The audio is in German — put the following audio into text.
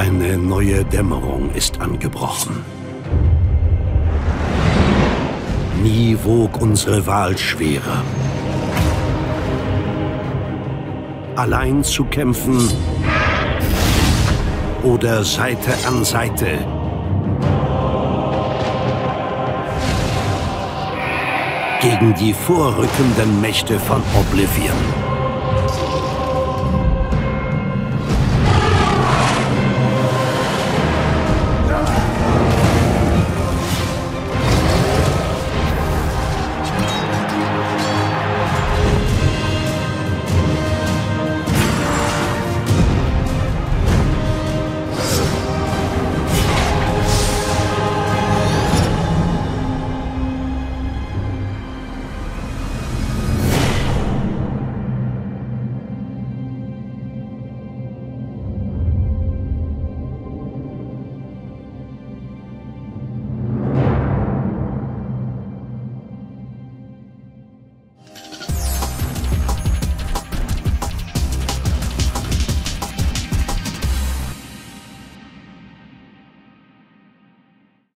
Eine neue Dämmerung ist angebrochen. Nie wog unsere Wahl schwerer. Allein zu kämpfen oder Seite an Seite. Gegen die vorrückenden Mächte von Oblivion.